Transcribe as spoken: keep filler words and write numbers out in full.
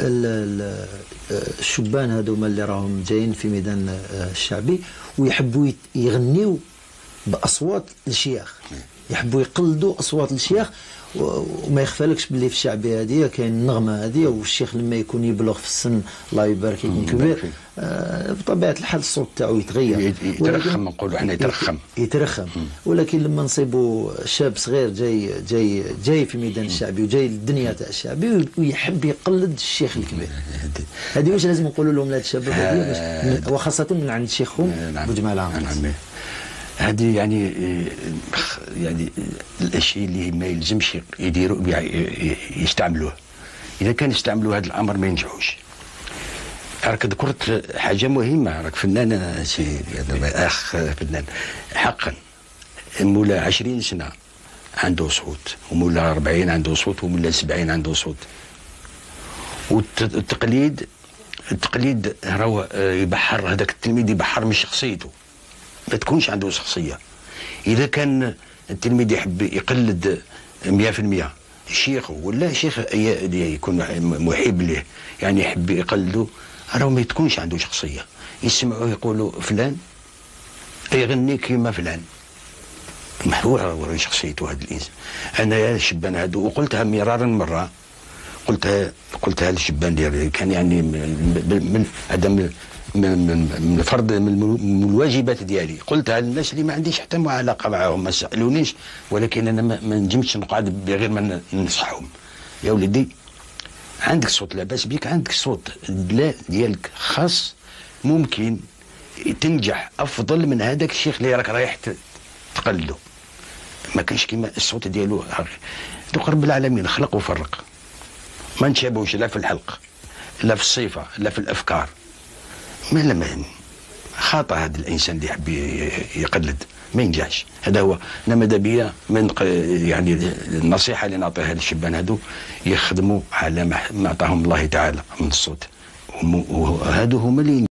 الشبان هذوما اللي راهم جايين في ميدان الشعبي ويحبوا يغنيوا باصوات الشياخ، يحبوا يقلدوا اصوات الشياخ. وما يخفالكش باللي في الشعبي هذه كاين النغمه هذه، والشيخ لما يكون يبلغ في السن الله يبارك يكون كبير آه بطبيعه الحال الصوت تاعو يتغير، يترخم. نقولوا احنا يترخم يترخم. ولكن لما نصيبوا شاب صغير جاي جاي جاي في ميدان الشعبي وجاي للدنيا تاع الشعبي ويحب يقلد الشيخ الكبير، هذه واش لازم نقولوا لهم لهاد الشباب هذه، وخاصه من عند شيخهم بوجمال عامر. هذه يعني يعني الاشياء اللي ما يلزمش يديروا يستعملوه. اذا كان يستعملوا هذا الامر ما ينجحوش. راك ذكرت حاجه مهمه، راك فنان سي اخ فنان حقا. مولا عشرين سنه عنده صوت، ومولا أربعين عنده صوت، ومولا سبعين عنده صوت. والتقليد التقليد راهو يبحر، هذاك التلميذ يبحر من شخصيته، ما تكونش عنده شخصيه. اذا كان التلميذ يحب يقلد مئة في المئة شيخه ولا شيخ يكون محب له، يعني يحب يقلده، راه ما تكونش عنده شخصيه. يسمعوه يقولوا فلان يغني كيما فلان، ما هو هو شخصيته هذا الانسان. انا يا الشبان هذو، وقلتها مرارا مره، قلتها قلتها للشبان ديالي، كان يعني من هذا من من الفرض من الواجبات ديالي، قلتها للناس اللي ما عنديش حتى علاقه معاهم، ما سالونيش، ولكن انا ما نجمش نقعد بغير ما ننصحهم. يا ولدي عندك صوت لاباس بك، عندك صوت ديالك خاص، ممكن تنجح افضل من هذاك الشيخ اللي راك رايح تقلده. ما كانش كيما الصوت ديالو. دوك رب العالمين خلق وفرق، ما نتشابهوش لا في الحلق لا في الصفه لا في الافكار. ما لما خاطئ هذا الانسان اللي يحب يقلد ما ينجحش. هذا هو. انا ماذا بيا من يعني النصيحه اللي نعطيها للشبان هذو، يخدموا على ما اعطاهم الله تعالى من الصوت، وهذو هما اللي